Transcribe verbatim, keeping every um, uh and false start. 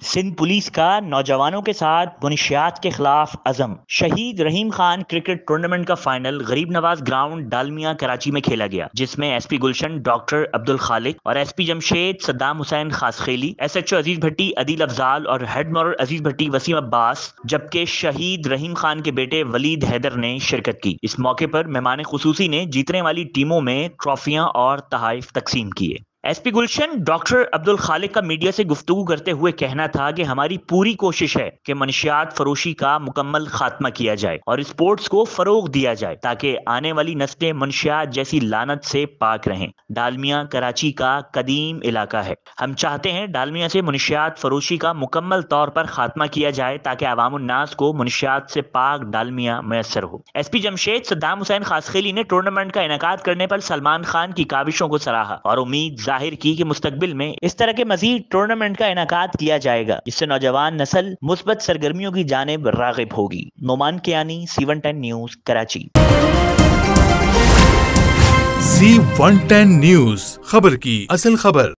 Sindh police کا نوجوانوں کے ساتھ منشیات کے خلاف عزم۔ شہید رحیم خان کرکٹ ٹورنامنٹ کا فائنل غریب نواز گراؤنڈ ڈالمیا کراچی میں کھیلا گیا، جس میں ایس پی گلشن ڈاکٹر عبد الخالق اور S P Jamshed Saddam Hussain Khaskheli, S H O Aziz Bhatti Adeel Afzal اور ہیڈ مارل عزیز بھٹی وسیم عباس، جبکہ شہید رحیم خان کے بیٹے ولید حیدر نے شرکت کی۔ اس موقع پر مہمان خصوصی نے جیتنے والی ٹیموں میں ٹرافیاں اور تحائف تقسیم کیے۔ ایس پی گلشن ڈاکٹر عبد الخالق کا میڈیا سے گفتگو کرتے ہوئے کہنا تھا کہ ہماری پوری کوشش ہے کہ منشیات فروشی کا مکمل خاتمہ کیا جائے اور اسپورٹس کو فروغ دیا جائے تاکہ آنے والی نسلیں منشیات جیسی لعنت سے پاک رہیں۔ ڈالمیا کراچی کا قدیم علاقہ ہے۔ ہم چاہتے ہیں ڈالمیا سے منشیات فروشی کا مکمل طور پر خاتمہ کیا جائے تاکہ عوام الناس کو منشیات سے پاک ڈالمیا میسر ہو۔ ایس پی جمشید صدام حسین خاصخیلی نے ٹورنامنٹ کا انعقاد کرنے پر سلمان خان کی کاوشوں کو سراہا اور امید ظاہر کی کہ مستقبل میں اس طرح کے مزید ٹورنامنٹ کا انعقاد کیا جائے گا، جس سے نوجوان نسل مثبت سرگرمیوں کی جانب راغب ہوگی۔ Noman Kiani, C one ten news, Karachi. C one ten news, خبر کی اصل خبر۔